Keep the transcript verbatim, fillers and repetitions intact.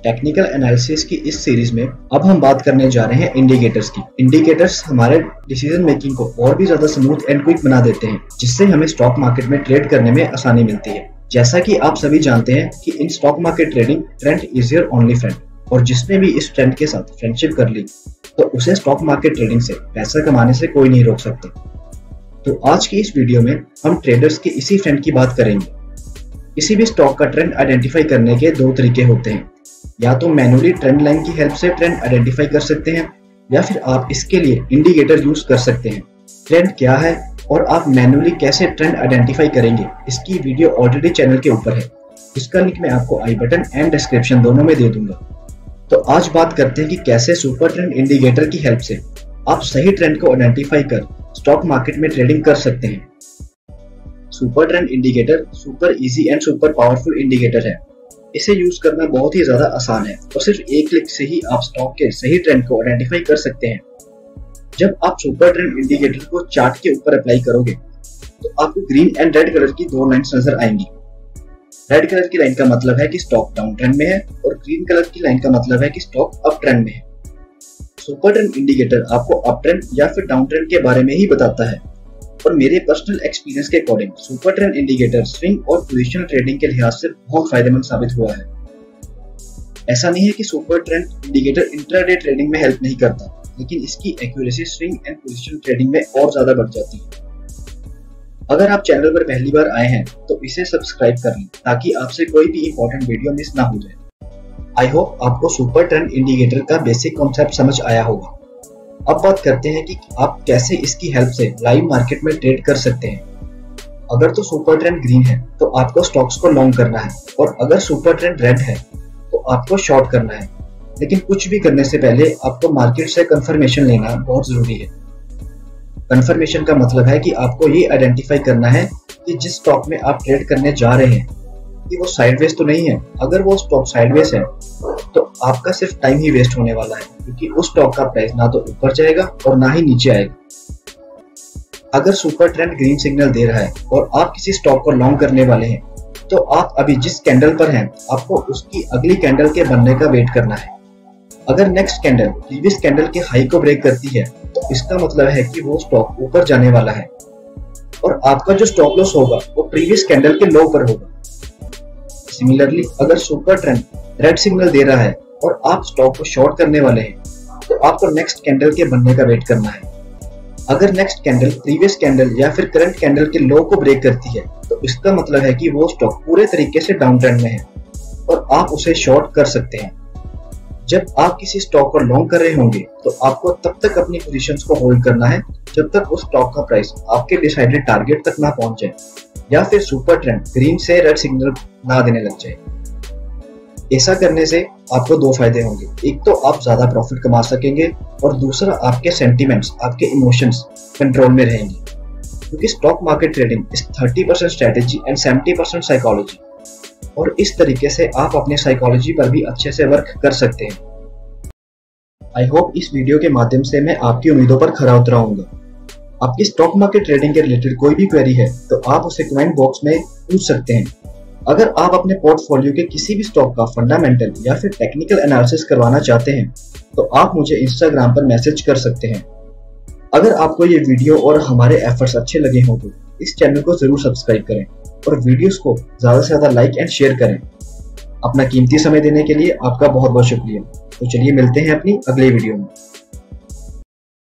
Technical analysis की इस series में अब हम बात करने जा रहे हैं इंडिकेटर्स की। इंडिकेटर्स हमारे डिसीजन मेकिंग को और भी ज्यादा स्मूथ एंड क्विक बना देते हैं, जिससे हमें स्टॉक मार्केट में ट्रेड करने में आसानी मिलती है। जैसा कि आप सभी जानते हैं कि in stock market trading trend is your only friend, और जिसने भी इस ट्रेंड के साथ फ्रेंडशिप कर ली तो उसे स्टॉक मार्केट ट्रेडिंग से पैसा कमाने से कोई नहीं रोक सकता। तो आज की इस वीडियो में हम ट्रेडर्स के इसी फ्रेंड की बात करेंगे। किसी भी स्टॉक का ट्रेंड आइडेंटिफाई करने के दो तरीके होते हैं, या तो मैनुअली ट्रेंड लाइन की हेल्प से ट्रेंड आइडेंटिफाई कर सकते हैं, या फिर आप इसके लिए इंडिकेटर यूज कर सकते हैं। ट्रेंड क्या है और आप मैनुअली कैसे ट्रेंड आइडेंटिफाई करेंगे, इसकी वीडियो ऑलरेडी चैनल के ऊपर है। इसका लिंक मैं आपको आई बटन एंड डिस्क्रिप्शन दोनों में दे दूंगा। तो आज बात करते हैं कि कैसे सुपर ट्रेंड इंडिकेटर की हेल्प से आप सही ट्रेंड को आइडेंटिफाई कर स्टॉक मार्केट में ट्रेडिंग कर सकते हैं। Super trend indicator super easy and super powerful indicator है। इसे यूज करना बहुत ही ज्यादा आसान है और सिर्फ एक क्लिक से ही आप स्टॉक के सही ट्रेंड को आइडेंटिफाई कर सकते हैं। जब आप सुपर ट्रेंड इंडिकेटर को चार्ट के ऊपर अप्लाई करोगे तो आपको ग्रीन एंड रेड कलर की दो लाइंस नजर आएंगी। रेड कलर की लाइन का मतलब है कि स्टॉक डाउन ट्रेंड में है और ग्रीन कलर की लाइन का मतलब है कि स्टॉक अप ट्रेंड में है। सुपर ट्रेंड इंडिकेटर आपको अप ट्रेंड या फिर डाउन ट्रेंड के बारे में ही बताता है, और मेरे पर्सनल एक्सपीरियंस के according super trend indicator swing और पोजीशनल ट्रेडिंग के लिहाज से बहुत फायदेमंद साबित हुआ है। ऐसा नहीं है कि super trend indicator intraday trading में हेल्प नहीं करता, लेकिन इसकी accuracy swing and positional trading में और ज्यादा बढ़ जाती है। अगर आप चैनल पर पहली बार आए हैं तो इसे सब्सक्राइब कर लें ताकि आपसे कोई भी इंपॉर्टेंट वीडियो मिस ना हो जाए। आई होप आपको सुपर ट्रेंड इंडिकेटर का बेसिक कॉन्सेप्ट समझ आया होगा। अब बात करते हैं कि आप कैसे इसकी हेल्प से लाइव मार्केट में ट्रेड कर सकते हैं। अगर तो सुपर ट्रेंड ग्रीन है तो आपको स्टॉक्स को लॉन्ग करना है, और अगर सुपर ट्रेंड रेड है तो आपको शॉर्ट करना है। लेकिन कुछ भी करने से पहले आपको मार्केट से कंफर्मेशन लेना बहुत जरूरी है। कंफर्मेशन का मतलब है कि आपको ये आइडेंटिफाई करना है कि जिस स्टॉक में आप ट्रेड करने जा रहे हैं कि वो साइडवेज तो नहीं है। अगर वो स्टॉक साइडवेज है तो आपका सिर्फ टाइम ही वेस्ट होने वाला है, क्योंकि उस स्टॉक का प्राइस ना तो ऊपर जाएगा और ना ही नीचे आएगा। अगर सुपर ट्रेंड ग्रीन सिग्नल दे रहा है और आप किसी स्टॉक को लॉन्ग करने वाले हैं तो आप अभी जिस कैंडल पर हैं आपको उसकी अगली कैंडल के बनने का वेट करना है। अगर नेक्स्ट कैंडल प्रीवियस कैंडल के हाई को ब्रेक करती है तो इसका मतलब है कि वो स्टॉक ऊपर जाने वाला है, और आपका जो स्टॉप लॉस होगा वो प्रीवियस कैंडल के लो पर होगा। सिमिलरली अगर सुपर ट्रेंड रेड सिग्नल दे रहा है और आप स्टॉक को शॉर्ट करने वाले हैं तो आपको नेक्स्ट कैंडल के बनने का वेट करना है। अगर नेक्स्ट कैंडल प्रीवियस कैंडल या फिर करंट कैंडल के लो को ब्रेक करती है तो इसका मतलब है कि वो स्टॉक पूरे तरीके से डाउन ट्रेंड में है और आप उसे शॉर्ट कर सकते हैं। जब आप किसी स्टॉक को लॉन्ग कर रहे होंगे तो आपको तब तक अपनी पोजीशंस को होल्ड करना है जब तक उस स्टॉक का प्राइस आपके डिसाइडेड टारगेट तक ना पहुंच जाए, या फिर सुपर ट्रेंड ग्रीन से रेड सिग्नल ना देने लग जाए। ऐसा करने से आपको दो फायदे होंगे। एक तो आप ज्यादा प्रॉफिट कमा सकेंगे, और दूसरा आपके सेंटिमेंट्स, आपके इमोशंस कंट्रोल में रहेंगे, क्योंकि stock market trading is thirty percent strategy and seventy percent psychology, और इस तरीके से आप अपने साइकोलॉजी पर भी अच्छे से वर्क कर सकते हैं। आई होप इस वीडियो के माध्यम से मैं आपकी उम्मीदों पर खरा उतराऊंगा। आपकी स्टॉक मार्केट ट्रेडिंग के रिलेटेड कोई भी क्वेरी है तो आप उसे कमेंट बॉक्स में पूछ सकते हैं। अगर आप अपने पोर्टफोलियो के किसी भी स्टॉक का फंडामेंटल या फिर टेक्निकल एनालिसिस करवाना चाहते हैं तो आप मुझे इंस्टाग्राम पर मैसेज कर सकते हैं। अगर आपको ये वीडियो और हमारे एफर्ट्स अच्छे लगे हों तो इस चैनल को जरूर सब्सक्राइब करें और वीडियोस को ज्यादा से ज्यादा लाइक एंड शेयर करें। अपना कीमती समय देने के लिए आपका बहुत बहुत शुक्रिया। तो चलिए मिलते हैं अपनी अगले वीडियो में।